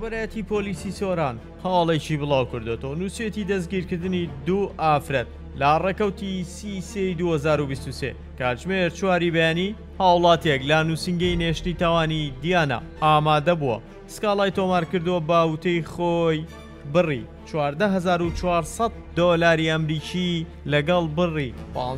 بەڕێوەبەرەتی پۆلیسی سۆران هەواڵێکی بڵاو کردێتەوە نووسێتی دەستگیرکردنی 2 ئافرەت لە ڕێکەوتی 30/2023 کاتژمێر 4 بەیانی هاوڵاتیەک لە نووسنگەی نێشتنی تاوانی دیانە ئامادە بووە سکاڵای تۆمار کردووە باوتەی خۆی بڕی 14,400 دۆلاری ئەمریکی لەگەڵ بڕی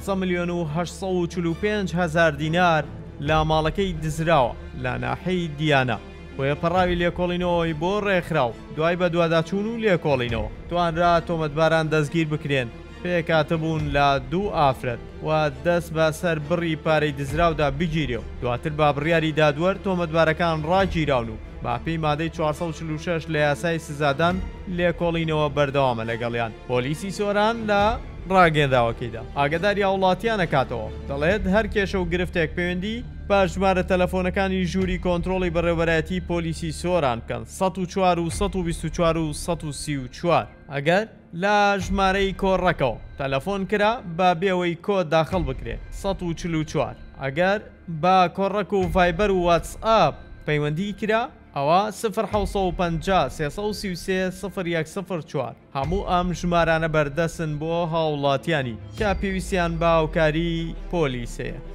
15,845,000 دینار لە ماڵەکەی دزراوە لە ناحەی دیانە وێ پەڕاوی لێکۆڵینەوەی بۆ ڕێکخراو دوای بە دوواداچوون و لێکۆڵینەوە توانرا تۆمەتباران دەستگیر بکرێن پێکاتە بوون لە 2 ئافرەت و دەست بە سەر بڕی پارەی دزراودا بگیرێ و دواتر با بڕیاری دادوەر تۆمەتبارەکان ڕاگیراون و باپی مادەی 446 لە یاسای سزادان لێکۆڵینەوە بەردەوامە لەگەڵیان پۆلیسی سۆران لە ڕاگەنداوەکەیدا ئاگداری هاوڵاتیان نەکاتەوە دەڵێت هەر کێشە و گرفتێک پەیوەندی با ژمارە تەلەفۆنەکانی ژووری کۆنتترۆڵی بەڕێوەبەرەتی پۆلیسی سۆران بکەن 104 و 124 و 134 ئەگەر لە ژمارەی کۆڕەکەەوە تەلەفۆن کرا با بێەوەی کۆ داخل بکرێت 144 ئەگەر با کۆڕەک و ڤایبەر و واتسئاپ پەیوەندی کرا ئەوە 1950 333 0104 هەموو ئەم ژمارانە بەردەستن بۆ هاوڵاتیانی کە پێویستیان باوکاری پۆلیسەیە.